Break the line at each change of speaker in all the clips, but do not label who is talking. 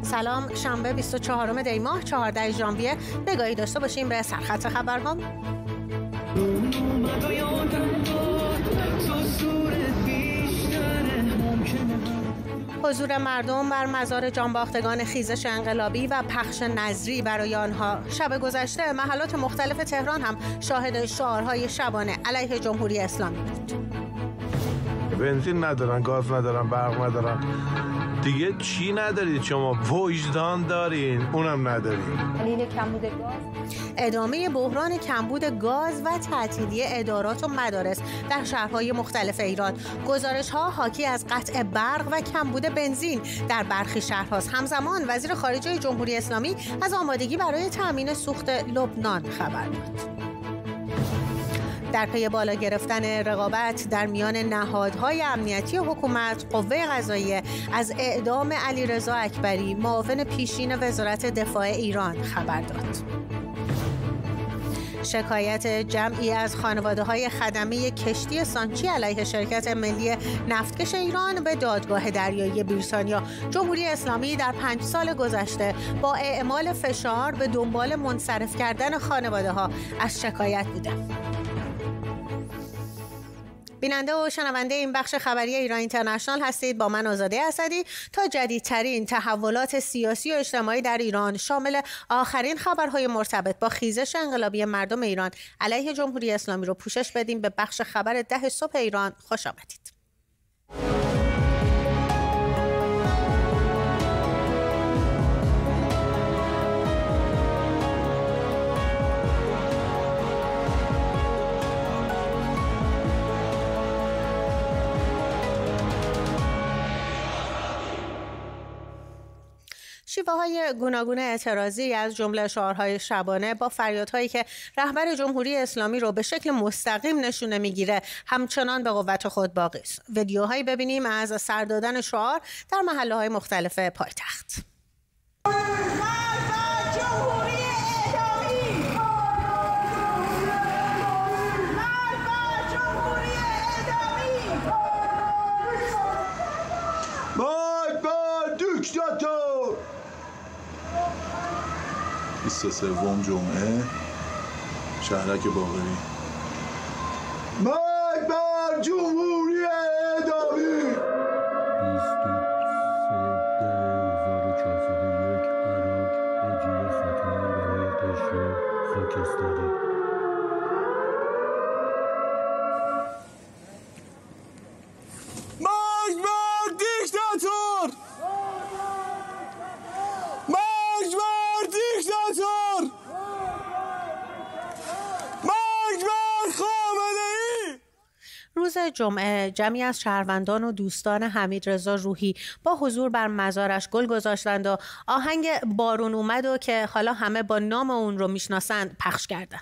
سلام، شنبه 24 دی ماه 14 ژانویه. نگاهی داشته باشیم به سرخط خبرها. حضور مردم بر مزار جانباختگان خیزش انقلابی و پخش نظری برای آنها. شب گذشته محلات مختلف تهران هم شاهد شعارهای شبانه علیه جمهوری اسلامی بود.
بنزین ندارن، گاز ندارن، برق ندارن. دیگه چی ندارید شما؟ وجدان دارین، اونم ندارین.
کمبود گاز، ادامه بحران کمبود گاز و تعطیلی ادارات و مدارس در شهرهای مختلف ایران. گزارش‌ها حاکی از قطع برق و کمبود بنزین در برخی شهرهاست. همزمان وزیر خارجه جمهوری اسلامی از آمادگی برای تأمین سوخت لبنان خبر داد. در پی بالا گرفتن رقابت در میان نهادهای امنیتی حکومت، قوه قضاییه از اعدام علیرضا اکبری، معاون پیشین وزارت دفاع ایران خبر داد. شکایت جمعی از خانواده‌های خدمه کشتی سانچی علیه شرکت ملی نفتکش ایران به دادگاه دریایی بریتانیا. جمهوری اسلامی در 5 سال گذشته با اعمال فشار به دنبال منصرف کردن خانواده‌ها از شکایت بوده. بیننده و شنونده این بخش خبری ایران اینترنشنال هستید با من آزاده اسدی. تا جدیدترین تحولات سیاسی و اجتماعی در ایران شامل آخرین خبرهای مرتبط با خیزش انقلابی مردم ایران علیه جمهوری اسلامی رو پوشش بدیم. به بخش خبر 10 صبح ایران خوش آمدید. شیوه‌های گوناگون اعتراضی از جمله شعارهای شبانه با فریادهایی که رهبر جمهوری اسلامی رو به شکل مستقیم نشونه میگیره همچنان به قوت خود باقی است. ویدیوهایی ببینیم از سر دادن شعار در محله‌های مختلف پایتخت.
دیکتاتور 23 جمعه شهرک باقری. مرگ بر جمهوری اسلامی. 23/1401 عراق اجیل ختمی برای قشر خاکستری. مرگ بر دیکتاتور! مرگ بر دیکتاتور! مرگ بر خامنه‌ای!
روز جمعه جمعی از شهروندان و دوستان حمیدرضا روحی با حضور بر مزارش گل گذاشتند و آهنگ بارون اومد و که حالا همه با نام اون رو میشناسند پخش کردند.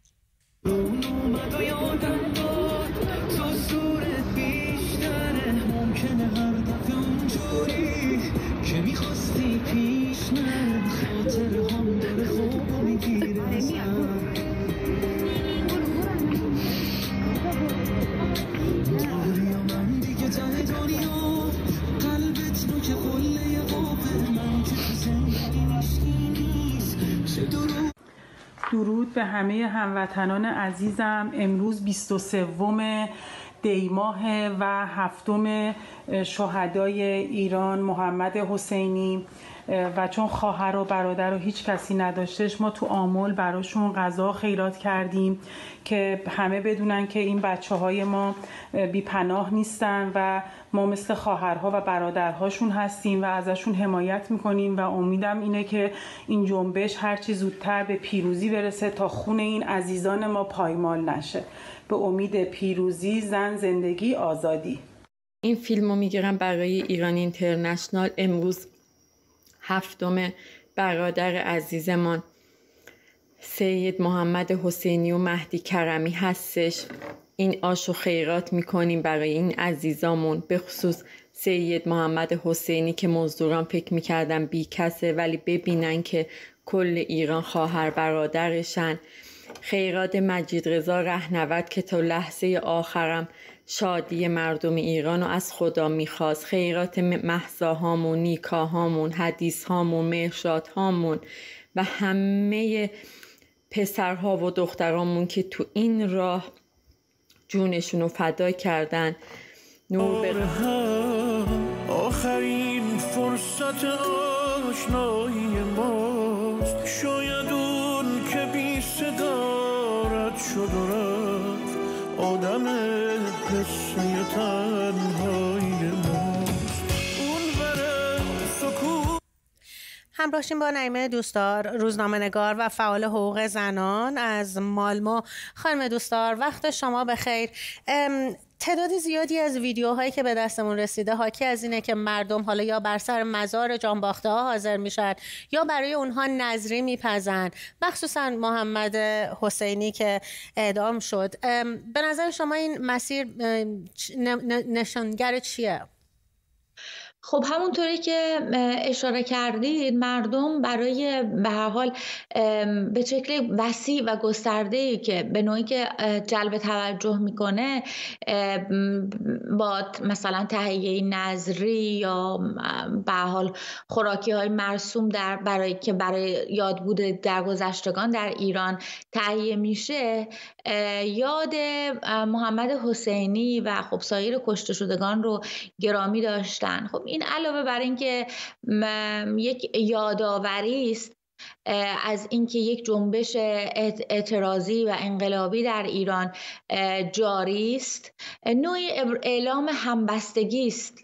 درود به همه هموطنان عزیزم. امروز 23 دی ماه و 7 شهدای ایران محمد حسینی و چون خواهر و برادر و هیچ کسی نداشتش ما تو آمل براشون غذا خیرات کردیم که همه بدونن که این بچه‌های ما بی پناه نیستن و ما مثل خواهرها و برادرهاشون هستیم و ازشون حمایت میکنیم و امیدم اینه که این جنبش هرچی زودتر به پیروزی برسه تا خون این عزیزان ما پایمال نشه. به امید پیروزی، زن، زندگی، آزادی.
این فیلمو میگیرم برای ایران اینترنشنال. امروز 7 برادر عزیزمان سید محمد حسینی و مهدی کرمی هستش. این آشو خیرات میکنیم برای این عزیزامون، به خصوص سید محمد حسینی که مزدوران فکر میکردن بی کسه ولی ببینن که کل ایران خواهر برادرشن. خیرات مجید رضا رهنورد که تا لحظه آخرم شادی مردم ایران رو از خدا میخواست. خیرات مهساهامون، نیکاهامون، حدیثهامون، مرشادهامون و همه پسرها و دخترامون که تو این راه جونشون رو فدا کردن نور
آخرین فرصت آشنایی ماست. شاید اون که بی صدا رد شد و رفت آدم قصه تنهایی ماست. اون بره سکوت.
همراهیم با نعیمه دوستدار، روزنامه‌نگار و فعال حقوق زنان از مالمو. خانم دوستدار وقت شما بخیر. تعداد زیادی از ویدیوهایی که به دستمون رسیده حاکی از اینه که مردم حالا یا بر سر مزار جانباخته ها حاضر میشن یا برای اونها نذری میپزن، مخصوصا محمد حسینی که اعدام شد. به نظر شما این مسیر نشانگر چیه؟
خب همونطوری که اشاره کردید، مردم برای به هر حال به شکل وسیع و گسترده‌ای که به نوعی که جلب توجه میکنه با مثلا تهیه نظری یا به هر حال خوراکی های مرسوم برای یادبود درگذشتگان در ایران تهیه میشه، یاد محمد حسینی و خب سایر کشته شدگان رو گرامی داشتن. خب این علاوه بر اینکه یک یادآوری است از اینکه یک جنبش اعتراضی و انقلابی در ایران جاری است، نوعی اعلام همبستگی است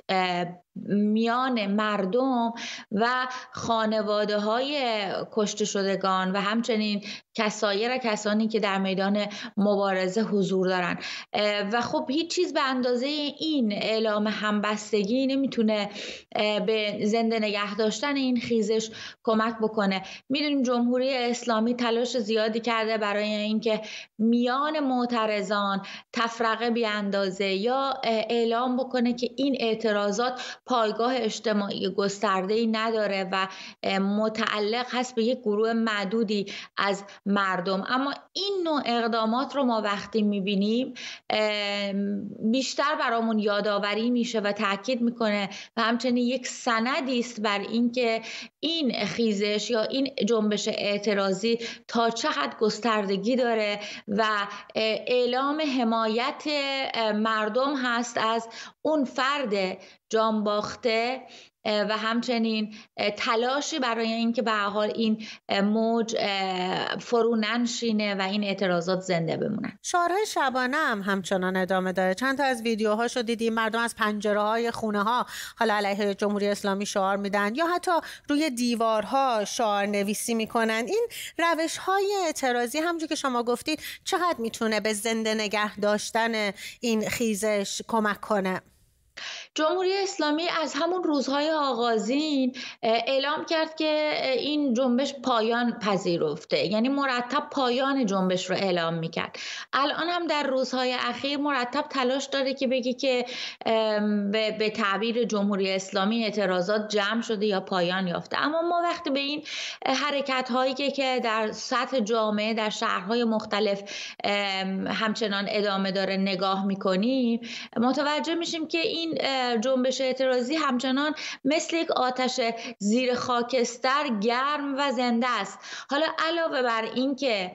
میان مردم و خانواده های کشته شدگان و همچنین سایر کسانی که در میدان مبارزه حضور دارن. و خب هیچ چیز به اندازه این اعلام همبستگی نمیتونه به زنده نگه داشتن این خیزش کمک بکنه. میدونیم جمهوری اسلامی تلاش زیادی کرده برای اینکه میان معترضان تفرقه بی اندازه یا اعلام بکنه که این اعتراضات پایگاه اجتماعی گسترده‌ای نداره و متعلق هست به یک گروه معدودی از مردم. اما این نوع اقدامات رو ما وقتی میبینیم بیشتر برامون یادآوری میشه و تاکید میکنه و همچنین یک سندی است بر اینکه این خیزش یا این جنبش اعتراضی تا چه حد گستردگی داره و اعلام حمایت مردم هست از اون فرد جانباخته و همچنین تلاشی برای اینکه به هر حال این موج فرو ننشینه و این اعتراضات زنده بمونن.
شعارهای شبانه هم همچنان ادامه داره. چند تا از ویدیوهاشو دیدیم، مردم از پنجره‌های خونه‌ها حالا علیه جمهوری اسلامی شعار میدن یا حتی روی دیوارها شعار نویسی میکنن. این روش‌های اعتراضی همونجوری که شما گفتید چقدر میتونه به زنده نگه داشتن این خیزش کمک کنه؟
جمهوری اسلامی از همون روزهای آغازین اعلام کرد که این جنبش پایان پذیرفته، یعنی مرتب پایان جنبش رو اعلام میکرد. الان هم در روزهای اخیر مرتب تلاش داره که بگه که به تعبیر جمهوری اسلامی اعتراضات جمع شده یا پایان یافته. اما ما وقتی به این حرکت هایی که در سطح جامعه در شهرهای مختلف همچنان ادامه داره نگاه میکنیم، متوجه میشیم که این جنبش اعتراضی همچنان مثل یک آتش زیر خاکستر گرم و زنده است. حالا علاوه بر این که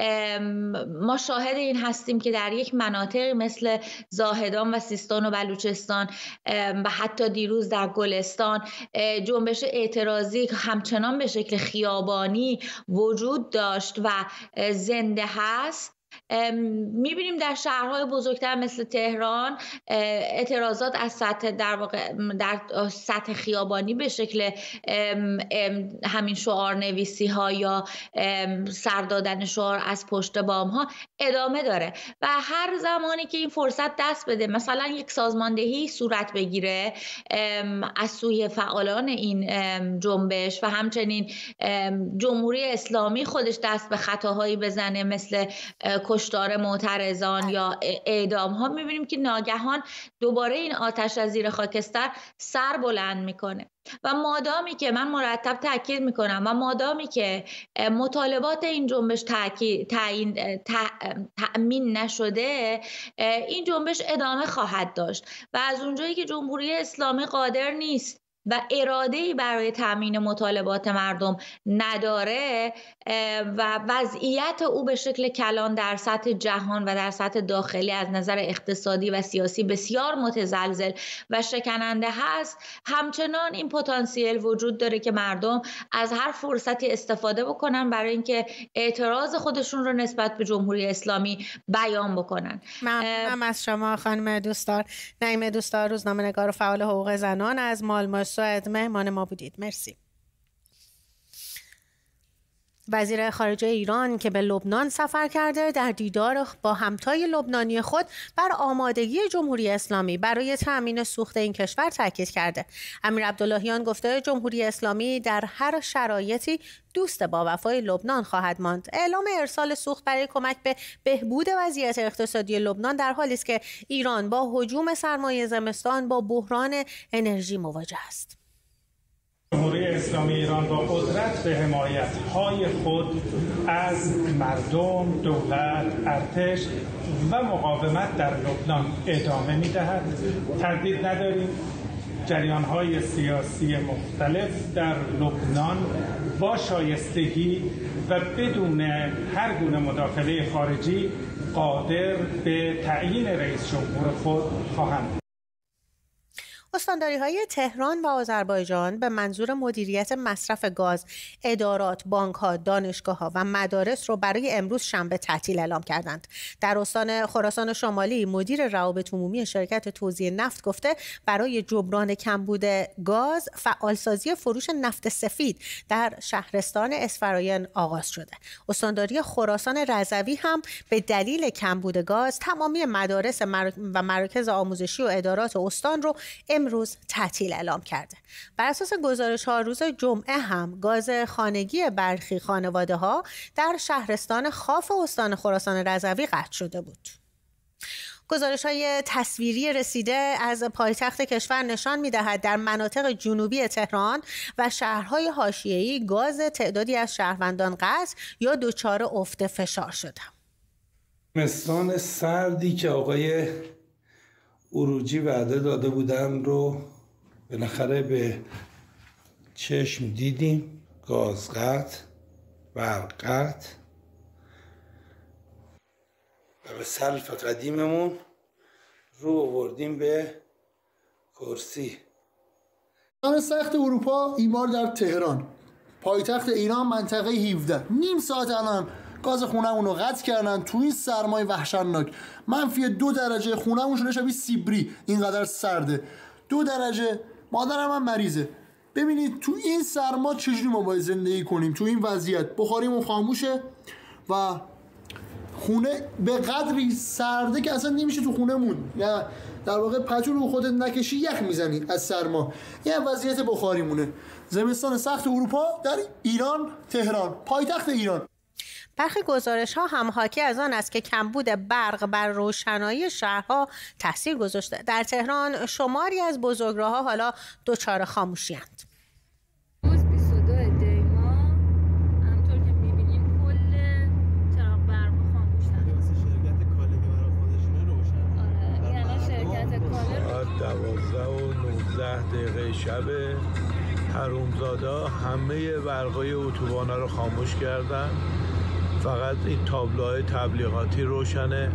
ما شاهد این هستیم که در یک مناطق مثل زاهدان و سیستان و بلوچستان و حتی دیروز در گلستان جنبش اعتراضی همچنان به شکل خیابانی وجود داشت و زنده هست، میبینیم در شهرهای بزرگتر مثل تهران اعتراضات از سطح در سطح خیابانی به شکل همین شعار نویسی ها یا سر دادن شعار از پشت بام ها ادامه داره و هر زمانی که این فرصت دست بده، مثلا یک سازماندهی صورت بگیره از سوی فعالان این جنبش و همچنین جمهوری اسلامی خودش دست به خطاهایی بزنه مثل کشتار معترضان یا اعدام ها میبینیم که ناگهان دوباره این آتش از زیر خاکستر سر بلند میکنه. و مادامی که من مرتب تاکید میکنم و مادامی که مطالبات این جنبش تأمین نشده، این جنبش ادامه خواهد داشت و از اونجایی که جمهوری اسلامی قادر نیست و اراده‌ای برای تامین مطالبات مردم نداره و وضعیت او به شکل کلان در سطح جهان و در سطح داخلی از نظر اقتصادی و سیاسی بسیار متزلزل و شکننده هست، همچنان این پتانسیل وجود داره که مردم از هر فرصتی استفاده بکنن برای اینکه اعتراض خودشون رو نسبت به جمهوری اسلامی بیان بکنن.
ممنونم از شما خانم دوستدار. نعیم دوستدار، روزنامه‌نگار و فعال حقوق زنان، از مالموس مهمان ما بودید. مرسی. وزیر خارجه ایران که به لبنان سفر کرده، در دیدار با همتای لبنانی خود بر آمادگی جمهوری اسلامی برای تأمین سوخت این کشور تاکید کرده. امیر عبداللهیان گفته جمهوری اسلامی در هر شرایطی دوست با وفای لبنان خواهد ماند. اعلام ارسال سوخت برای کمک به بهبود وضعیت اقتصادی لبنان در حالی است که ایران با هجوم سرمایه زمستان با بحران انرژی مواجه است.
جمهوری اسلامی ایران با قدرت به حمایت‌های خود از مردم، دولت، ارتش و مقاومت در لبنان ادامه می‌دهد. تردید نداریم جریان‌های سیاسی مختلف در لبنان با شایستگی و بدون هر گونه مداخله خارجی قادر به تعیین رئیس جمهور خود خواهند.
استانداری‌های تهران و آذربایجان به منظور مدیریت مصرف گاز، ادارات، بانک‌ها، دانشگاه‌ها و مدارس رو برای امروز شنبه تعطیل اعلام کردند. در استان خراسان شمالی مدیر روابط عمومی شرکت توزیع نفت گفته برای جبران کمبود گاز فعالسازی فروش نفت سفید در شهرستان اسفراین آغاز شده. استانداری خراسان رضوی هم به دلیل کمبود گاز تمامی مدارس و مراکز آموزشی و ادارات استان رو امروز تعطیل اعلام کرده. بر اساس گزارش‌ها روز جمعه هم گاز خانگی برخی خانواده‌ها در شهرستان خاف استان خراسان رضوی قطع شده بود. گزارش‌های تصویری رسیده از پایتخت کشور نشان می‌دهد در مناطق جنوبی تهران و شهرهای حاشیه‌ای گاز تعدادی از شهروندان قطع یا دچار افت فشار شده.
زمستان سردی که آقای عروجی وعده داده بودن رو بالاخره به چشم دیدیم. گاز قطع، برق قطع و به سلف قدیممون رو آوردیم به کرسی.
زمستان سخت اروپا این بار در تهران، پایتخت ایران، منطقه 17. نیم ساعت الان گاز خونه‌مون رو قطع کردن. تو این سرمای وحشتناک -2 درجه خونه‌مون شده شبیه سیبری، اینقدر سرده. 2 درجه. مادرم هم مریضه. ببینید تو این سرما چجوری ما باید زندگی کنیم. تو این وضعیت بخاریمون خاموشه و خونه به قدری سرده که اصلا نمیشه تو خونه‌مون، یا در واقع پتو رو خودت نکشی یخ میزنی از سرما. یه وضعیت بخاریمونه. زمستان سخت اروپا در ایران، تهران، پایتخت ایران.
برخی گزارش‌ها هم حاکی از آن است که کمبود برق بر روشنایی شهرها تاثیر گذاشته. در تهران شماری از بزرگراه‌ها حالا دچار خاموشی‌اند.
روز 22 دی ماه همونطور که می‌بینیم کل چراغ برق خاموشن.
شرکت کاله که برای خودشونه روشن.
آره، یعنی شرکت کاله
12 و 19 دقیقه شب حرومزادا همه برقای اتوبانا رو خاموش کردن. فقط این تابلوهای تبلیغاتی روشنه.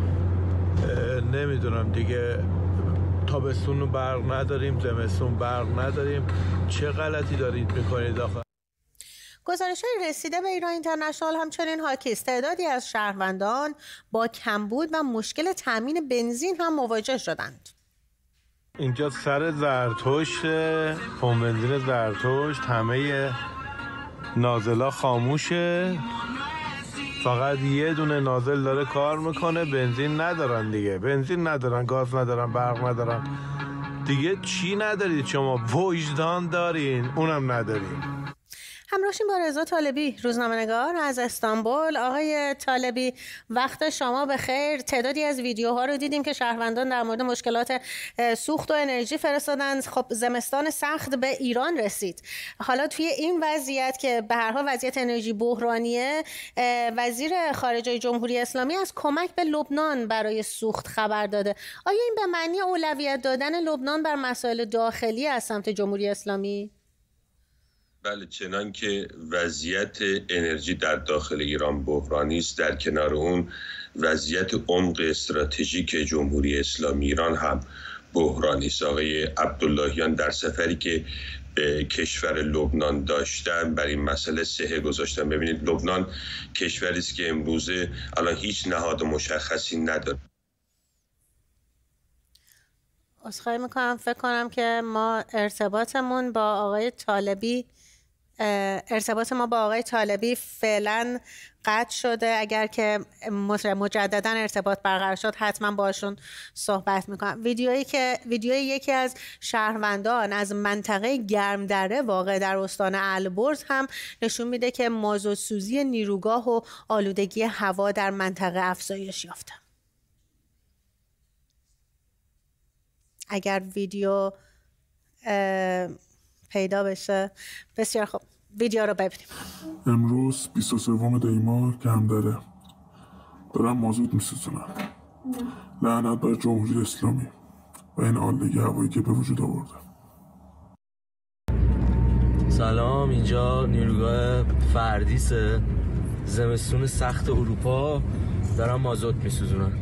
نمیدونم دیگه تابستون برق نداریم، زمستون برق نداریم. چه غلطی دارید میکنید آخه؟
گزارش‌های رسیده به ایران اینترنشنال همچنین حاکی است تعدادی از شهروندان با کمبود و مشکل تامین بنزین هم مواجه شدند.
اینجا سر زرتشت، پمپ بنزین زرتشت، همه نازلا خاموشه. فقط یه دونه نازل داره کار میکنه. بنزین ندارن دیگه، بنزین ندارن، گاز ندارن، برق ندارن. دیگه چی ندارید شما؟ وجدان دارین، اونم ندارین.
همراهشیم با رضا طالبی، روزنامه‌نگار از استانبول. آقای طالبی، وقت شما بخیر. تعدادی از ویدیوها رو دیدیم که شهروندان در مورد مشکلات سوخت و انرژی فرستادن. خب زمستان سخت به ایران رسید. حالا توی این وضعیت که به هر حال وضعیت انرژی بحرانیه، وزیر خارجه جمهوری اسلامی از کمک به لبنان برای سوخت خبر داده. آیا این به معنی اولویت دادن لبنان بر مسائل داخلی از سمت جمهوری اسلامی؟
بله، چنان که وضعیت انرژی در داخل ایران بحرانی است، در کنار اون وضعیت عمق استراتژیک جمهوری اسلامی ایران هم بحرانی است. آقای عبداللهیان در سفری که به کشور لبنان داشتن بر این مسئله صحه گذاشتن. ببینید، لبنان کشوری است که امروزه الان هیچ نهاد مشخصی نداره.
عذرخواهی میکنم، فکر کنم که ما ارتباطمون با آقای طالبی فعلا قطع شده. اگر که مجددا ارتباط برقرار شد حتما باشون صحبت میکنم. ویدیوی یکی از شهروندان از منطقه گرمدره واقع در استان البرز هم نشون میده که مازوتسوزی نیروگاه و آلودگی هوا در منطقه افزایش یافته. اگر ویدیو پیدا بشه بسیار خوب، ویدیو رو ببینیم.
امروز 23 دی‌ماه گرمدره دارن مازوت میسوزونن. لعنت بر جمهوری اسلامی و این آلودگی هوایی که به وجود آورده.
سلام، اینجا نیروگاه فردیسه. زمستون سخت اروپا دارن مازوت میسوزونن.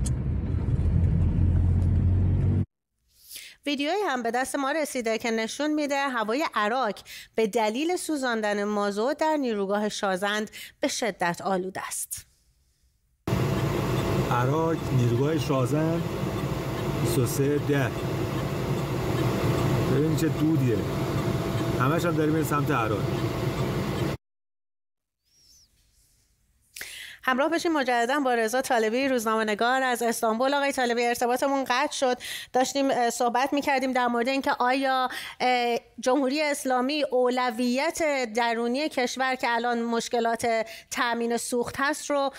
ویدیویی هم به دست ما رسیده که نشون میده هوای عراق به دلیل سوزاندن مازوت در نیروگاه شازند به شدت آلوده است.
عراق نیروگاه شازند 2310. ببین چه دودیه. همش هم داریم این سمت عراق.
همراه بشیم مجددا با رضا طالبی، روزنامه‌نگار از استانبول. آقای طالبی، ارتباطمون قطع شد. داشتیم صحبت می‌کردیم در مورد اینکه آیا جمهوری اسلامی اولویت درونی کشور که الان مشکلات تامین سوخت هست رو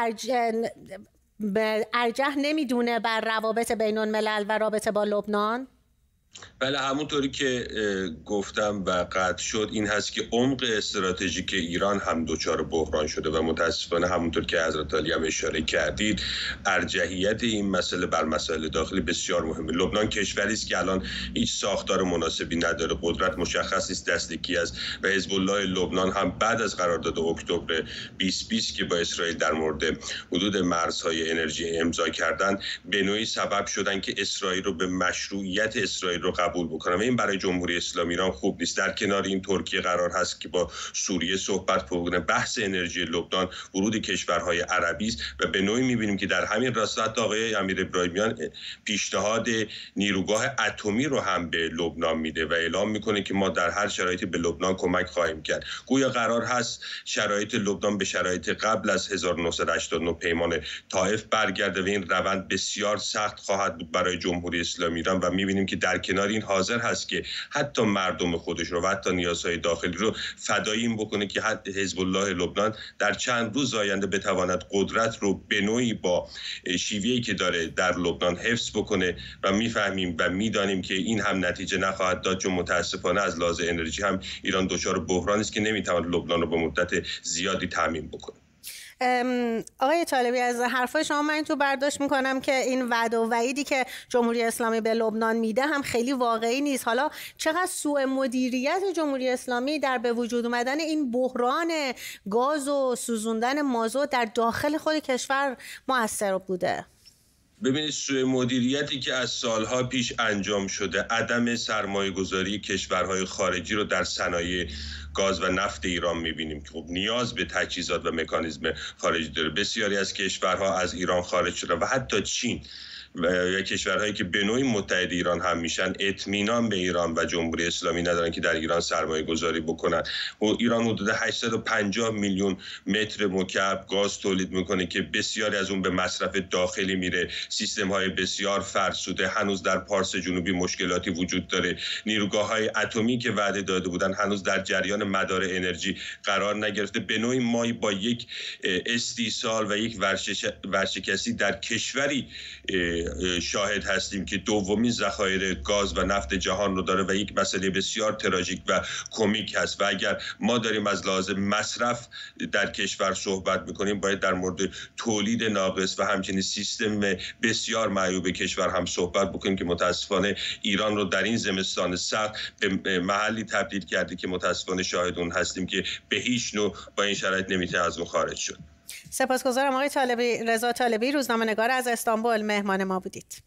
ارجح نمیدونه بر روابط بین‌الملل و رابطه با لبنان؟
بله، همونطوری که گفتم و قطع شد این هست که عمق استراتژیک ایران هم دچار بحران شده و متاسفانه همونطور که حضرت عالی هم اشاره کردید، ارجحیت این مسئله بر مسائل داخلی بسیار مهمه. لبنان کشوری است که الان هیچ ساختار مناسبی نداره، قدرت مشخصی است دست یکی است و حزب الله لبنان هم بعد از قرارداد اکتبر 2020 که با اسرائیل در مورد حدود مرزهای انرژی امضا کردن، به نوعی سبب شدن که اسرائیل رو به مشروعیت اسرائیل رو قبول بکنم و این برای جمهوری اسلامی ایران خوب نیست. در کنار این ترکیه قرار هست که با سوریه صحبت بکنه. بحث انرژی لبنان ورود کشورهای عربی است و به نوعی می‌بینیم که در همین راستا حتی آقای امیر ابراهیمیان پیشنهاد نیروگاه اتمی رو هم به لبنان میده و اعلام میکنه که ما در هر شرایطی به لبنان کمک خواهیم کرد. گویا قرار هست شرایط لبنان به شرایط قبل از 1989 پیمان طائف برگرده و این روند بسیار سخت خواهد بود برای جمهوری اسلامی ایران و می‌بینیم که در کنار این حاضر هست که حتی مردم خودش رو و حتی نیازهای داخلی رو فدای این بکنه که حزب الله لبنان در چند روز آینده بتواند قدرت رو به نوعی با شیوهی که داره در لبنان حفظ بکنه و میفهمیم و میدانیم که این هم نتیجه نخواهد داد، چون متاسفانه از لحاظ انرژی هم ایران دچار بحرانی است که نمیتواند لبنان رو به مدت زیادی تامین بکنه.
آقای طالبی، از حرفای شما من تو برداشت میکنم که این وعده و وعیدی که جمهوری اسلامی به لبنان میده هم خیلی واقعی نیست. حالا چقدر سوء مدیریت جمهوری اسلامی در به وجود اومدن این بحران گاز و سوزوندن مازوت در داخل خود کشور مؤثر بوده؟
ببینید، سوء مدیریتی که از سالها پیش انجام شده، عدم سرمایه گذاری کشورهای خارجی رو در صنایع گاز و نفت ایران می‌بینیم که خب نیاز به تجهیزات و مکانیزم خارجی داره. بسیاری از کشورها از ایران خارج شدن و حتی چین یا کشورهایی که به نوعی متحد ایران هم میشن اطمینان به ایران و جمهوری اسلامی ندارن که در ایران سرمایه گذاری بکنن. و ایران حدود 850 میلیون متر مکعب گاز تولید میکنه که بسیاری از اون به مصرف داخلی میره. سیستم های بسیار فرسوده، هنوز در پارس جنوبی مشکلاتی وجود داره. نیروگاه‌های اتمی که وعده داده بودن هنوز در جریان مدار انرژی قرار نگرفته. به نوعی ما با یک استیصال و یک ورشکستی در کشوری شاهد هستیم که دومین ذخایر گاز و نفت جهان رو داره و یک مسئله بسیار تراژیک و کمیک هست. و اگر ما داریم از لحاظ مصرف در کشور صحبت میکنیم، باید در مورد تولید ناقص و همچنین سیستم بسیار معیوب کشور هم صحبت بکنیم که متاسفانه ایران رو در این زمستان سخت به محلی تبدیل کرده که متاسفانه شاهد اون هستیم که به هیچ نوع با این شرایط نمیتونه از اون خارج شد.
سپاسگزارم آقای طالبی، رضا طالبی، روزنامه‌نگار از استانبول، مهمان ما بودید.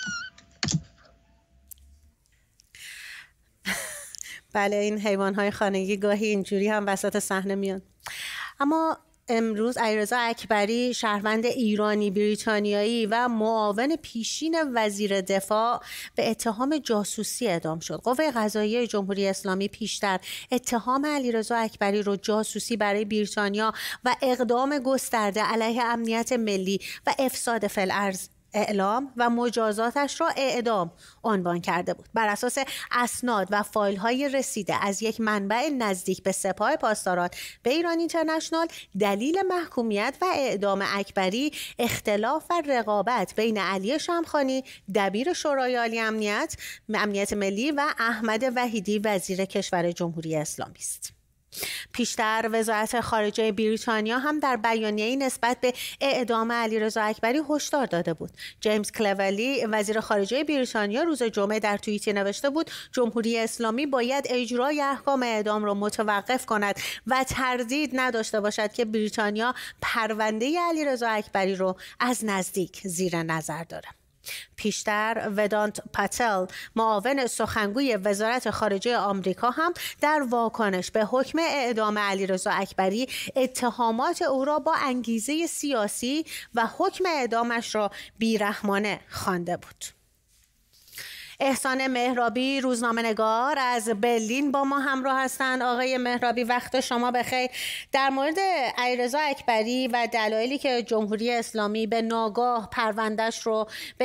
بله، این حیوان‌های خانگی گاهی اینجوری هم وسط صحنه میان. اما امروز علیرضا اکبری، شهروند ایرانی بریتانیایی و معاون پیشین وزیر دفاع، به اتهام جاسوسی اعدام شد. قوه قضاییه جمهوری اسلامی پیشتر اتهام علیرضا اکبری رو جاسوسی برای بریتانیا و اقدام گسترده علیه امنیت ملی و افساد فی‌الارض اعلام و مجازاتش را اعدام عنوان کرده بود. بر اساس اسناد و فایل‌های رسیده از یک منبع نزدیک به سپاه پاسداران به ایران اینترنشنال، دلیل محکومیت و اعدام اکبری اختلاف و رقابت بین علی شمخانی دبیر شورای عالی امنیت ملی و احمد وحیدی وزیر کشور جمهوری اسلامی است. پیشتر وزارت خارجه بریتانیا هم در بیانیه‌ای نسبت به اعدام علیرضا اکبری هشدار داده بود. جیمز کلولی وزیر خارجه بریتانیا روز جمعه در توییتی نوشته بود جمهوری اسلامی باید اجرای احکام اعدام را متوقف کند و تردید نداشته باشد که بریتانیا پرونده علیرضا اکبری رو از نزدیک زیر نظر دارد. پیشتر ودانت پاتل، معاون سخنگوی وزارت خارجه آمریکا، هم در واکنش به حکم اعدام علیرضا اکبری اتهامات او را با انگیزه سیاسی و حکم اعدامش را بیرحمانه خوانده بود. احسان مهرابی، روزنامه‌نگار از برلین، با ما همراه هستند. آقای مهرابی، وقت شما بخیر. در مورد علیرضا اکبری و دلایلی که جمهوری اسلامی به ناگاه پروندهش رو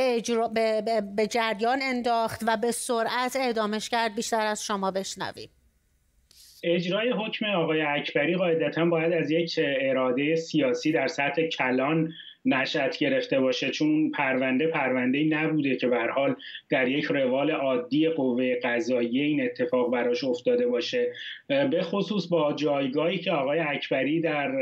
به جریان انداخت و به سرعت اعدامش کرد، بیشتر از شما بشنویم.
اجرای حکم آقای اکبری قاعدتاً باید از یک اراده سیاسی در سطح کلان نشأت گرفته باشه، چون پرونده‌ای نبوده که به هر حال در یک روال عادی قوه قضاییه این اتفاق براش افتاده باشه، به خصوص با جایگاهی که آقای اکبری در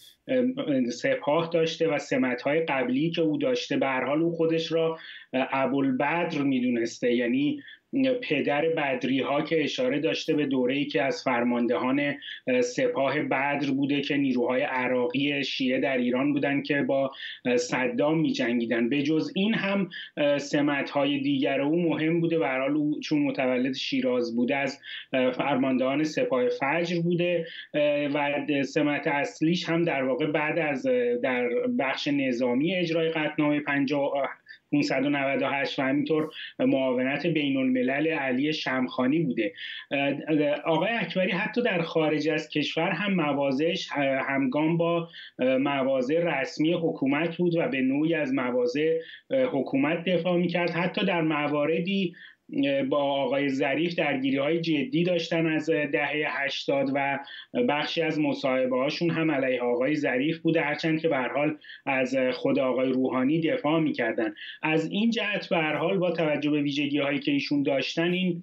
سپاه داشته و سمت‌های قبلی که او داشته. به هر حال او خودش را ابوالبدر میدونسته، یعنی پدر بدری ها، که اشاره داشته به دوره‌ای که از فرماندهان سپاه بدر بوده که نیروهای عراقی شیعه در ایران بودن که با صدام می‌جنگیدن. به جز این هم سمت‌های دیگر او مهم بوده. به هر حال او چون متولد شیراز بوده از فرماندهان سپاه فجر بوده و سمت اصلیش هم در واقع بعد از در بخش نظامی اجرای قطعنامه 598 و همینطور معاونت بین الملل علی شمخانی بوده. آقای اکبری حتی در خارج از کشور هم مواضعش همگام با مواضع رسمی حکومت بود و به نوعی از مواضع حکومت دفاع میکرد. حتی در مواردی با آقای ظریف درگیری‌های جدی داشتن از دهه 80 و بخشی از مصاحبه‌هاشون هم علیه آقای ظریف بوده، هرچند که به هر حال از خود آقای روحانی دفاع می‌کردن. از این جهت به هر حال با توجه به ویژگی‌هایی که ایشون داشتن، این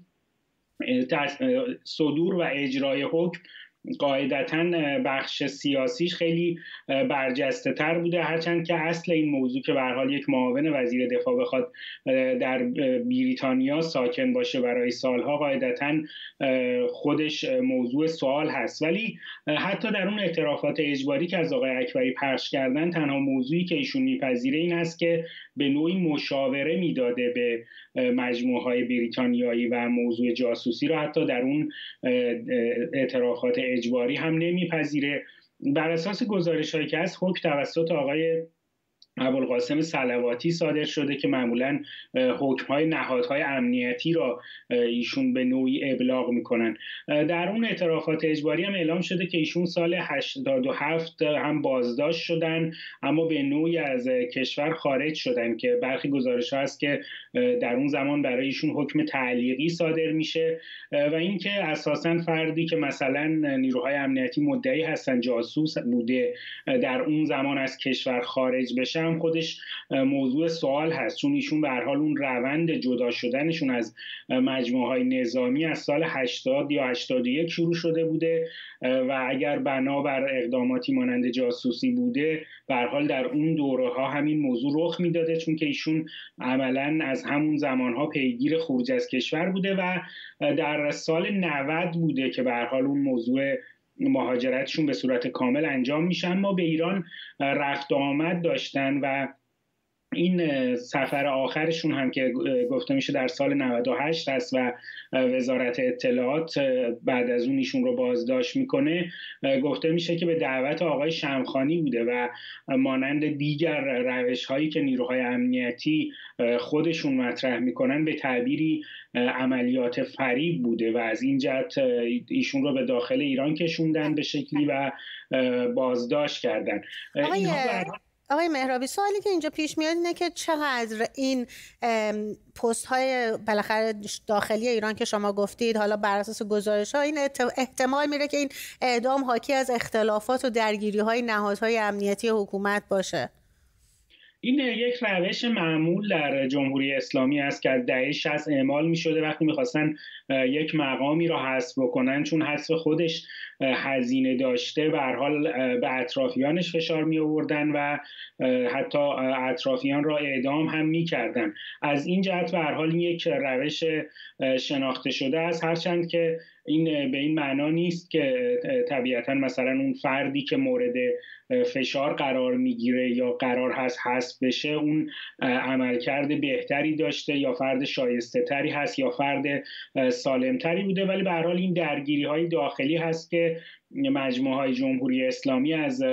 صدور و اجرای حکم قاعدتاً بخش سیاسیش خیلی برجسته تر بوده، هرچند که اصل این موضوع که به هر حال یک معاون وزیر دفاع بخواد در بریتانیا ساکن باشه برای سالها، قاعدتاً خودش موضوع سوال هست. ولی حتی در اون اعترافات اجباری که از آقای اکبری پخش کردن، تنها موضوعی که ایشون میپذیره این است که به نوعی مشاوره میداده به مجموعه‌های بریتانیایی و موضوع جاسوسی رو حتی در اون اعترافات اجباری هم نمیپذیره. بر اساس گزارش‌هایی که از حکم توسط آقای ابوالقاسم صلواتی صادر شده که معمولاً حکم‌های نهادهای امنیتی را ایشون به نوعی ابلاغ میکنن. در اون اعترافات اجباری هم اعلام شده که ایشون سال 87 هم بازداشت شدن اما به نوعی از کشور خارج شدن که برخی گزارش‌ها هست که در اون زمان برای ایشون حکم تعلیقی صادر میشه و اینکه اساساً فردی که مثلا نیروهای امنیتی مدعی هستن جاسوس بوده در اون زمان از کشور خارج بشه هم خودش موضوع سوال هست، چون ایشون به هر حال اون روند جدا شدنشون از مجموعه‌های نظامی از سال 80 یا 81 شروع شده بوده و اگر بنابر اقداماتی مانند جاسوسی بوده به هر حال در اون دوره‌ها همین موضوع رخ میداده، چون که ایشون عملاً از همون زمانها پیگیر خروج از کشور بوده و در سال 90 بوده که به هر حال اون موضوع مهاجرتشون به صورت کامل انجام میشن. ما به ایران رفت و آمد داشتن و این سفر آخرشون هم که گفته میشه در سال 98 هست و وزارت اطلاعات بعد از اون ایشون رو بازداشت میکنه، گفته میشه که به دعوت آقای شمخانی بوده و مانند دیگر روش هایی که نیروهای امنیتی خودشون مطرح میکنن به تعبیری عملیات فریب بوده و از این جهت ایشون رو به داخل ایران کشوندن به شکلی و بازداشت کردن.
آقای مهرابی، سوالی که اینجا پیش میاد اینه که چقدر این پست های بالاخره داخلی ایران که شما گفتید حالا بر اساس گزارش ها این احتمال میره که این اعدام حاکی از اختلافات و درگیری های نهادهای امنیتی حکومت باشه؟
این یک روش معمول در جمهوری اسلامی است که از دهه 60 اعمال می شده وقتی می‌خواستن یک مقامی را حذف بکنن، چون حذف خودش هزینه داشته به هر حال به اطرافیانش فشار می آوردن و حتی اطرافیان را اعدام هم می کردن. از این جهت به هر حال این یک روش شناخته شده است، هرچند که این به این معنا نیست که طبیعتا مثلا اون فردی که مورد فشار قرار میگیره یا قرار هست حذف بشه اون عملکرد بهتری داشته یا فرد شایسته تری هست یا فرد سالم تری بوده، ولی به هر حال این درگیری های داخلی هست که مجموعه های جمهوری اسلامی از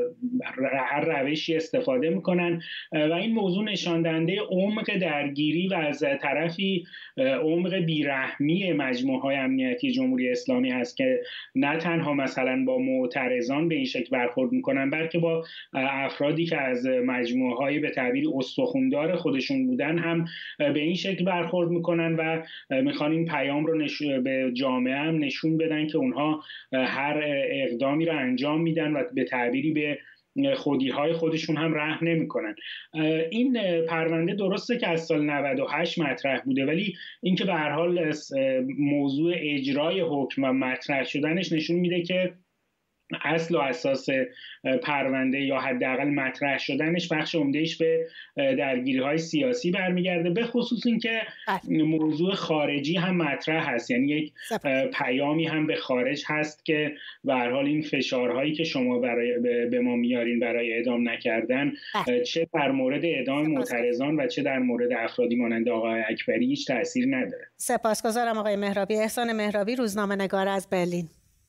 هر روشی استفاده میکنن و این موضوع نشان دهنده عمق درگیری و از طرفی عمق بیرحمی مجموعه های امنیتی جمهوری اسلامی هست که نه تنها مثلا با معترضان به این شکل برخورد میکنن بلکه با افرادی که از مجموعه های به تعبیر استخوندار خودشون بودن هم به این شکل برخورد میکنن و میخوان این پیام رو به جامعه هم نشون بدن که اونها هر اقدامی را انجام میدن و به تعبیری به خودی‌های خودشون هم رحم نمی‌کنن. این پرونده درسته که از سال 98 مطرح بوده، ولی اینکه به هر حال موضوع اجرای حکم و مطرح شدنش نشون میده که اصل و اساس پرونده یا حداقل مطرح شدنش بخش عمده‌اش به درگیری‌های سیاسی برمیگرده، به خصوص اینکه موضوع خارجی هم مطرح هست، یعنی یک پیامی هم به خارج هست که به هر حال این فشارهایی که شما به ما میارین برای اعدام نکردن چه در مورد اعدام معترضان و چه در مورد افرادی مانند آقای اکبری هیچ تأثیری نداره.
سپاسگزارم آقای مهرابی. احسان مهرابی، روزنامه‌نگار از برلین.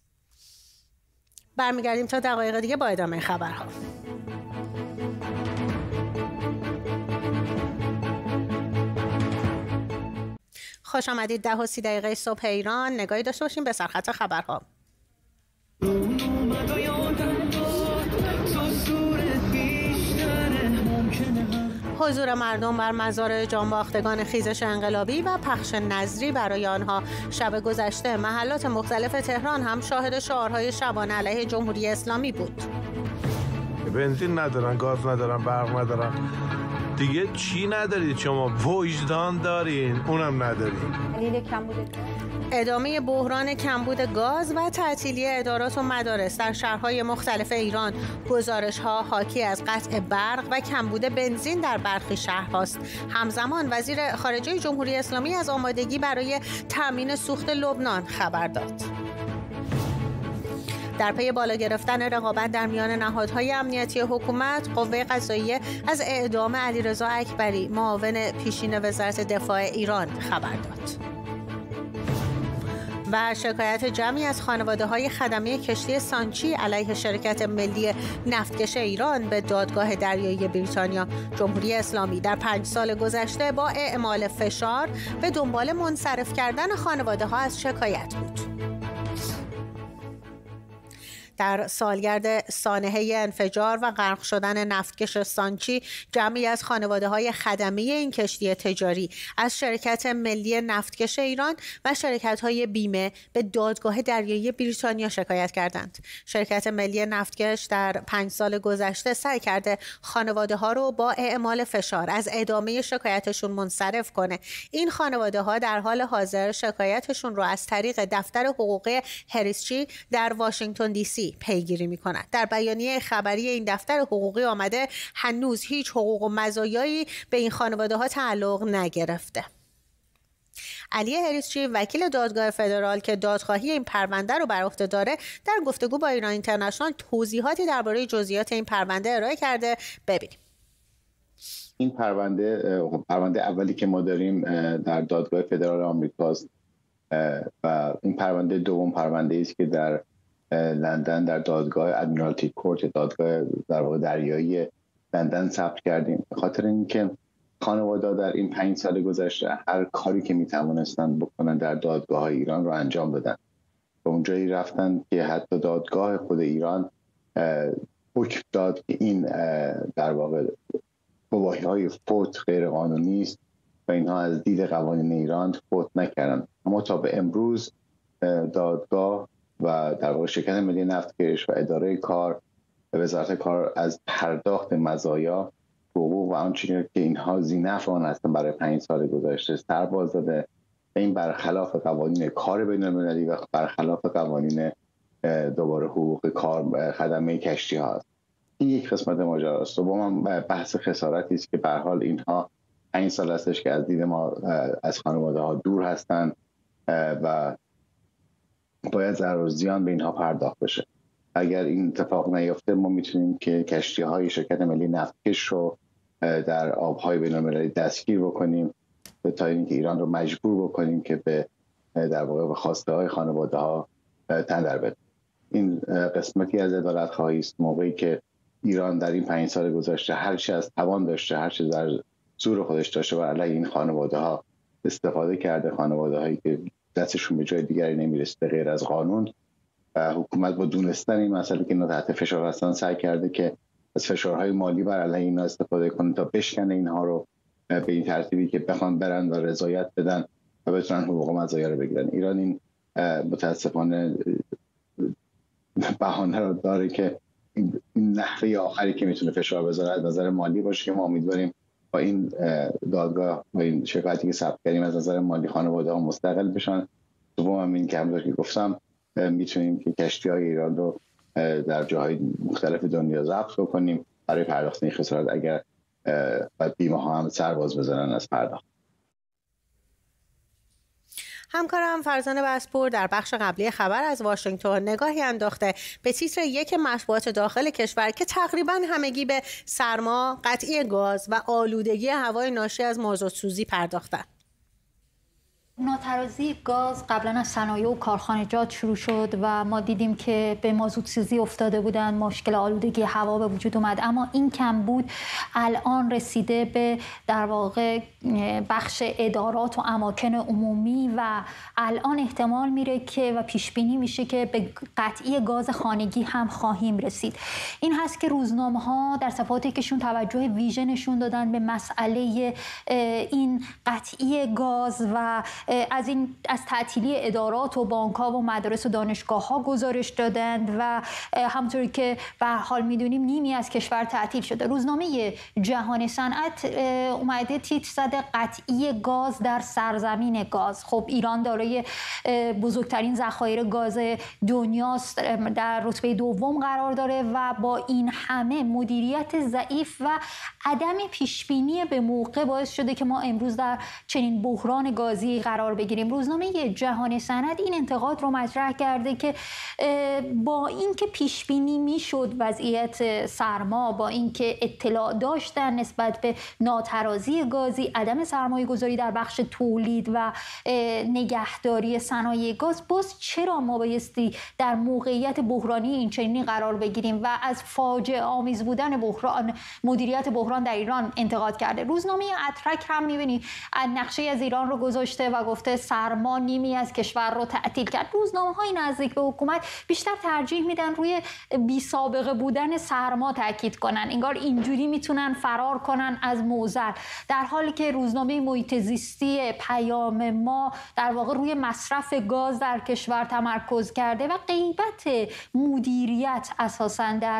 برمیگردیم تا دقایق دیگه با ادامه خبرها. خوش آمدید. 10:30 صبح ایران. نگاهی داشته باشیم به سرخط خبرها. حضور مردم بر مزار جانباختگان خیزش انقلابی و پخش نظری برای آنها. شب گذشته محلات مختلف تهران هم شاهد شعارهای شبانه علیه جمهوری اسلامی بود.
بنزین ندارن، گاز ندارن، برق ندارن، دیگه چی ندارید شما؟ وجدان دارین، اونم ندارین.
ادامه بحران کمبود گاز و تعطیلی ادارات و مدارس در شهرهای مختلف ایران. گزارش‌ها حاکی از قطع برق و کمبود بنزین در برخی شهرهاست. همزمان وزیر خارجه جمهوری اسلامی از آمادگی برای تامین سوخت لبنان خبر داد. در پی بالا گرفتن رقابت در میان نهادهای امنیتی حکومت، قوه قضاییه از اعدام علیرضا اکبری، معاون پیشین وزارت دفاع ایران خبر داد. و شکایت جمعی از خانواده‌های خدمه کشتی سانچی علیه شرکت ملی نفتکش ایران به دادگاه دریایی بریتانیا. جمهوری اسلامی در 5 سال گذشته با اعمال فشار به دنبال منصرف کردن خانواده‌ها از شکایت بود. در سالگرد سانحه انفجار و غرق شدن نفتکش سانچی، جمعی از خانواده‌های خدمه این کشتی تجاری از شرکت ملی نفتکش ایران و شرکت‌های بیمه به دادگاه دریایی بریتانیا شکایت کردند. شرکت ملی نفتکش در 5 سال گذشته سعی کرده خانواده‌ها رو با اعمال فشار از ادامه شکایتشون منصرف کنه. این خانواده‌ها در حال حاضر شکایتشون رو از طریق دفتر حقوقی هریسچی در واشنگتن دی سی پیگیری می‌کند. در بیانیه خبری این دفتر حقوقی آمده هنوز هیچ حقوق و مزایایی به این خانواده‌ها تعلق نگرفته. علی هریسچی وکیل دادگاه فدرال که دادخواهی این پرونده رو بر عهده داره در گفتگو با ایران اینترنشنال توضیحاتی درباره جزئیات این پرونده ارائه کرده. ببینیم.
این پرونده اولی که ما داریم در دادگاه فدرال آمریکاست و این پرونده دوم پرونده است که در لندن در دادگاه ادمیرالتی کورت، دادگاه در واقع دریایی لندن ثبت کردیم. به خاطر اینکه خانواده در این 5 سال گذشته هر کاری که میتوانستن بکنن در دادگاه‌های ایران رو انجام دادن. به اونجایی رفتن که حتی دادگاه خود ایران حکم داد که این در واقع گواهی‌های فوت غیر قانونی است و اینها از دید قوانین ایران فوت نکردن. اما تا به امروز دادگاه و در واقع شرکت ملی نفتکش و اداره کار و وزارت کار از پرداخت مزایا، حقوق و آنچه که اینها ذی‌نفع آن هستند برای 5 سال گذشته سر باز داده. این برخلاف قوانین کار بین‌المللی و برخلاف قوانین دوباره حقوق کار خدمه کشتی ها است. این یک قسمت ماجرا است. دوم بحث خسارتی است که به هر حال اینها 5 سال هستش که از دید ما از خانواده ها دور هستند و باید ضرر و زیان به اینها پرداخت بشه. اگر این اتفاق نیفته ما میتونیم که کشتی های شرکت ملی نفتکش رو در آبهای بین‌المللی دستگیر بکنیم تا اینکه ایران رو مجبور بکنیم که به در واقع به خواسته های خانواده ها تن در بده. این قسمتی از عدالت خواهی است موقعی که ایران در این 5 سال گذشته هر چی از توان داشته، هر چی در زور خودش داشته و علیه این خانواده ها استفاده کرده، خانواده هایی که دستشون به جای دیگری نمیرسه غیر از قانون. حکومت با دونستن این مسئله که اینا تحت فشار هستن سعی کرده که از فشارهای مالی بر علیه اینا استفاده کنه تا بشکنه اینها رو به این ترتیبی که بخوان برن و رضایت بدن و بتونن حقوق و مزایا رو بگیرن. ایران این متاسفانه بهانه رو داره که این نحوه آخری که میتونه فشار بذاره از نظر مالی باشه که ما امیدواریم با این دادگاه و این شکایتی که ثبت کردیم از نظر مالی خانواده ها مستقل بشن. دوم این که همونطور که گفتم میتونیم که کشتی‌های ایران رو در جاهای مختلف دنیا ضبط کنیم برای پرداخت این خسارات اگر بیمه ها هم سرباز بزنن از پرداخت.
همکارم فرزانه بسپور در بخش قبلی خبر از واشنگتن نگاهی انداخته به تیتر 1 مطبوعات داخل کشور که تقریباً همگی به سرما، قطعی گاز و آلودگی هوای ناشی از مازوت‌سوزی پرداختند.
ناترازی گاز قبلا از صنایع و کارخانجات شروع شد و ما دیدیم که به مازوت‌سوزی افتاده بودن، مشکل آلودگی هوا به وجود اومد. اما این کمبود الان رسیده به در واقع بخش ادارات و اماکن عمومی و الان احتمال میره که و پیش بینی میشه که به قطعی گاز خانگی هم خواهیم رسید. این هست که روزنامه‌ها در صفحاتی کهشون توجه ویژه نشون دادن به مسئله این قطعی گاز و از تعطیلی ادارات و بانک‌ها و مدارس و دانشگاه‌ها گزارش دادند و همونطوری که به حال می‌دونیم نیمی از کشور تعطیل شده. روزنامه جهان صنعت اومده تیتر زده قطعی گاز در سرزمین گاز. خب ایران دارای بزرگترین ذخایر گاز دنیاست، در رتبه دوم قرار داره و با این همه مدیریت ضعیف و عدم پیشبینی به موقع باعث شده که ما امروز در چنین بحران گازی قرار بگیریم. روزنامه جهان سند این انتقاد رو مطرح کرده که با اینکه پیش بینی میشد وضعیت سرما، با اینکه اطلاع داشتن نسبت به ناترازی گازی، عدم سرمایه گذاری در بخش تولید و نگهداری صنایع گاز، باز چرا ما بایستی در موقعیت بحرانی این چنینی قرار بگیریم و از فاجعه آمیز بودن بحران، مدیریت بحران در ایران انتقاد کرده. روزنامه اترک هم می‌بینی نقشه از ایران رو گذاشته و گفته سرما نیمی از کشور رو تعطیل کرد. روزنامه‌های نزدیک به حکومت بیشتر ترجیح میدن روی بی سابقه بودن سرما تاکید کنن، انگار اینجوری میتونن فرار کنن از معضل، در حالی که روزنامه محیط زیستی پیام ما در واقع روی مصرف گاز در کشور تمرکز کرده و غیبت مدیریت اساساً در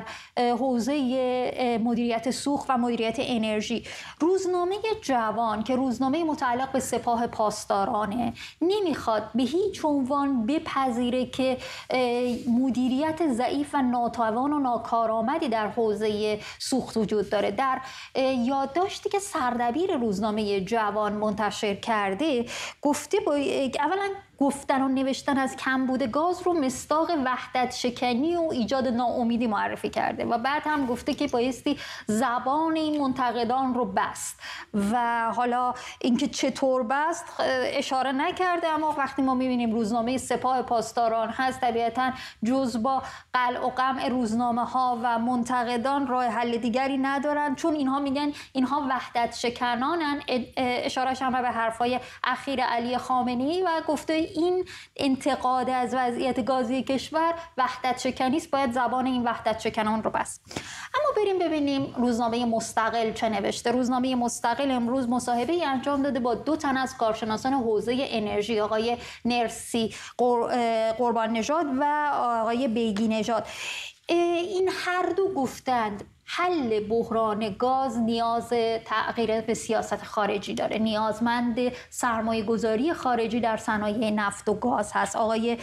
حوزه مدیریت سوخت و مدیریت انرژی. روزنامه جوان که روزنامه متعلق به سپاه پاسدارانه نمیخواد به هیچ عنوان بپذیره که مدیریت ضعیف و ناتوان و ناکارآمدی در حوزه سوخت وجود داره. در یادداشتی که سردبیر روزنامه جوان منتشر کرده گفته اولا گفتن و نوشتن از کمبود گاز رو مصداق وحدت شکنی و ایجاد ناامیدی معرفی کرده و بعد هم گفته که بایستی زبان این منتقدان رو بست و حالا اینکه چطور بست اشاره نکرده، اما وقتی ما میبینیم روزنامه سپاه پاسداران هست طبیعتا جز با قلع و قمع روزنامه ها و منتقدان راه حل دیگری ندارن، چون اینها میگن اینها وحدت شکنانن. اشارهش هم به حرفای اخیر علی خامنه‌ای و گفته این انتقاد از وضعیت گازی کشور وحدت شکنی است، باید زبان این وحدت شکنان رو بست. اما بریم ببینیم روزنامه مستقل چه نوشته. روزنامه مستقل امروز مصاحبه‌ای انجام داده با 2 تن از کارشناسان حوزه انرژی، آقای نرسی قربان نژاد و آقای بیگی نژاد. این هر دو گفتند حل بحران گاز نیاز تغییر به سیاست خارجی داره، نیازمند سرمایه گذاری خارجی در صنایع نفت و گاز هست. آقای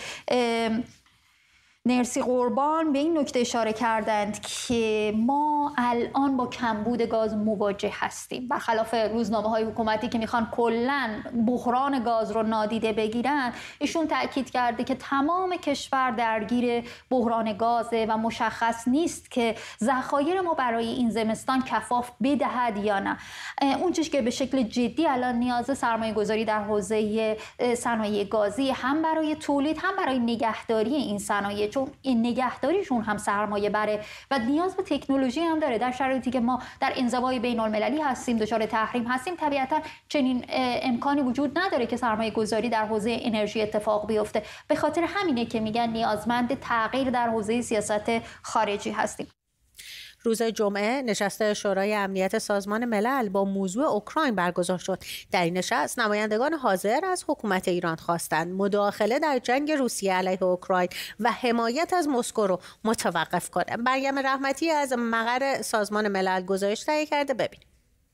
نرسی قربان به این نکته اشاره کردند که ما الان با کمبود گاز مواجه هستیم، برخلاف روزنامه‌های حکومتی که میخوان کلاً بحران گاز رو نادیده بگیرن. ایشون تاکید کرده که تمام کشور درگیر بحران گازه و مشخص نیست که ذخایر ما برای این زمستان کفاف بدهد یا نه. اون چیزی که به شکل جدی الان نیاز سرمایه گذاری در حوزه صنایع گازی، هم برای تولید هم برای نگهداری این صنایع، چون این نگهداریشون هم سرمایه بره و نیاز به تکنولوژی هم داره. در شرایطی که ما در انزوای بین المللی هستیم، دچار تحریم هستیم، طبیعتا چنین امکانی وجود نداره که سرمایه گذاری در حوزه انرژی اتفاق بیفته. به خاطر همینه که میگن نیازمند تغییر در حوزه سیاست خارجی هستیم.
روز جمعه نشست شورای امنیت سازمان ملل با موضوع اوکراین برگزار شد. در این نشست نمایندگان حاضر از حکومت ایران خواستند مداخله در جنگ روسیه علیه اوکراین و حمایت از مسکو رو متوقف کنه. مریم رحمتی از مقر سازمان ملل گزارش تهیه کرده، ببینید.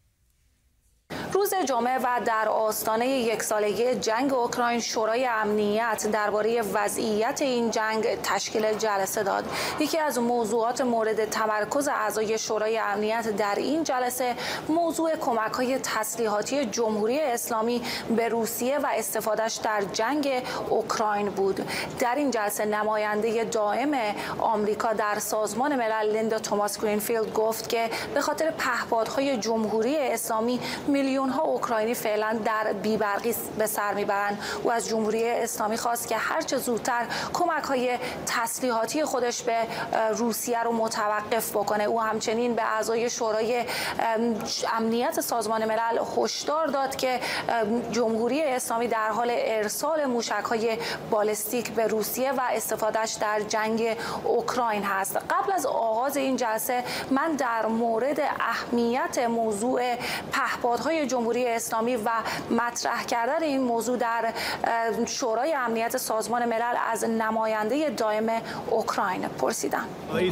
روز جمعه و در آستانه یکسالگی جنگ اوکراین، شورای امنیت درباره وضعیت این جنگ تشکیل جلسه داد. یکی از موضوعات مورد تمرکز اعضای شورای امنیت در این جلسه موضوع کمک‌های تسلیحاتی جمهوری اسلامی به روسیه و استفادهش در جنگ اوکراین بود. در این جلسه نماینده دائم آمریکا در سازمان ملل لیندا توماس گرینفیلد گفت که به خاطر پهپادهای جمهوری اسلامی میلیون‌ها اوکراینی فعلا در بی‌برقی به سر میبرند. او از جمهوری اسلامی خواست که هرچه زودتر کمک‌های تسلیحاتی خودش به روسیه رو متوقف بکنه. او همچنین به اعضای شورای امنیت سازمان ملل هشدار داد که جمهوری اسلامی در حال ارسال موشک‌های بالستیک به روسیه و استفادهش در جنگ اوکراین هست. قبل از آغاز این جلسه من در مورد اهمیت موضوع پهپادهای جمهوری اسلامی و مطرح کردن این موضوع در شورای امنیت سازمان ملل از نماینده دائم اوکراین پرسیدم.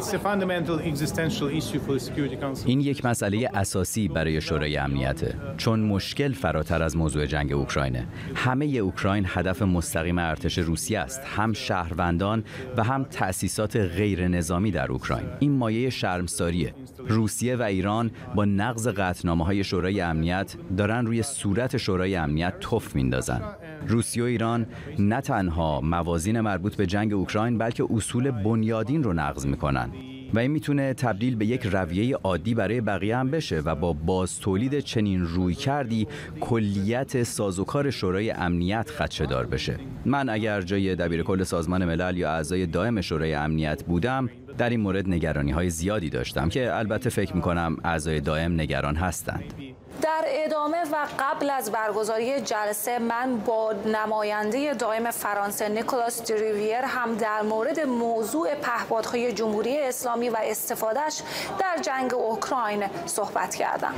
این یک مسئله اساسی برای شورای امنیته، چون مشکل فراتر از موضوع جنگ اوکراینه. همه اوکراین هدف مستقیم ارتش روسیه است، هم شهروندان و هم تأسیسات غیر نظامی در اوکراین. این مایه شرمساریه. روسیه و ایران با نقض قطعنامه‌های شورای امنیت دارن روی صورت شورای امنیت تف میندازن. روسیه و ایران نه تنها موازین مربوط به جنگ اوکراین بلکه اصول بنیادین رو نقض میکنن و این میتونه تبدیل به یک رویه عادی برای بقیه هم بشه و با باز تولید چنین رویکردی کلیت سازوکار شورای امنیت خدشه‌دار بشه. من اگر جای دبیرکل سازمان ملل یا اعضای دائم شورای امنیت بودم در این مورد نگرانی‌های زیادی داشتم که البته فکر می‌کنم اعضای دائم نگران هستند.
در ادامه و قبل از برگزاری جلسه من با نماینده دائم فرانسه نیکولاس دریویر هم در مورد موضوع پهپادهای جمهوری اسلامی و استفادهش در جنگ اوکراین صحبت کردم.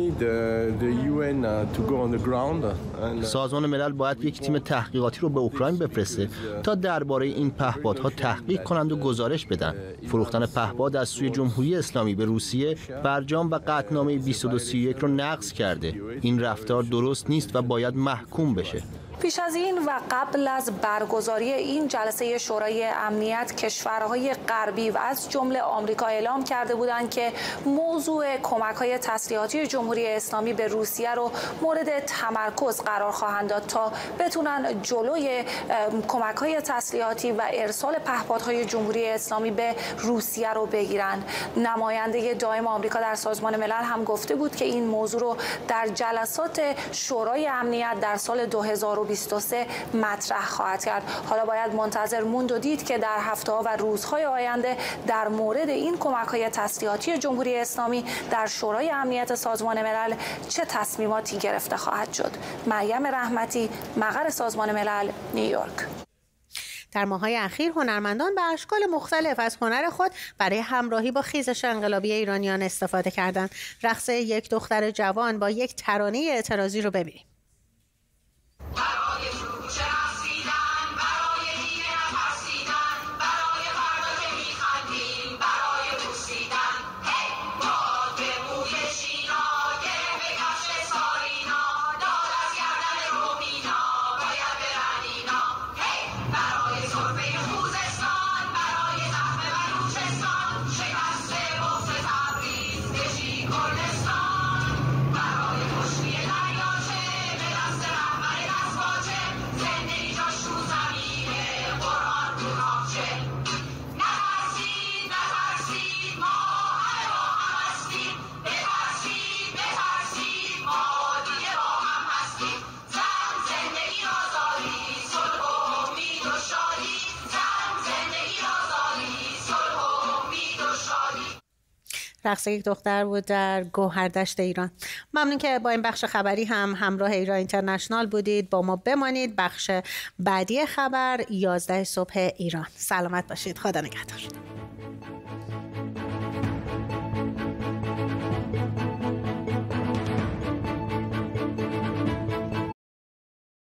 سازمان ملل باید یک تیم تحقیقاتی رو به اوکراین بفرسته تا درباره این پهپادها تحقیق کنند و گزارش بدن. فروختن پهپاد از سوی جمهوری اسلامی به روسیه برجام و قطعنامه 2231 رو نقض کرده. این رفتار درست نیست و باید محکوم بشه.
پیش از این و قبل از برگزاری این جلسه شورای امنیت کشورهای غربی و از جمله آمریکا اعلام کرده بودند که موضوع کمک‌های تسلیحاتی جمهوری اسلامی به روسیه رو مورد تمرکز قرار خواهند داد تا بتونن جلوی کمک‌های تسلیحاتی و ارسال پهپادهای جمهوری اسلامی به روسیه رو بگیرن. نماینده دائم آمریکا در سازمان ملل هم گفته بود که این موضوع رو در جلسات شورای امنیت در سال 2023 مطرح خواهد کرد. حالا باید منتظر موند و دید که در هفته‌ها و روزهای آینده در مورد این کمک‌های تسلیحاتی جمهوری اسلامی در شورای امنیت سازمان ملل چه تصمیماتی گرفته خواهد شد. مریم رحمتی، مقر سازمان ملل، نیویورک.
در ماه‌های اخیر هنرمندان به اشکال مختلف از هنر خود برای همراهی با خیزش انقلابی ایرانیان استفاده کردند. رقص یک دختر جوان با یک ترانه اعتراضی رو ببینیم. رقص یک دختر بود در گوهردشت ایران. ممنون که با این بخش خبری هم همراه ایران اینترنشنال بودید. با ما بمانید. بخش بعدی خبر 11 صبح ایران. سلامت باشید. خدا نگهدار.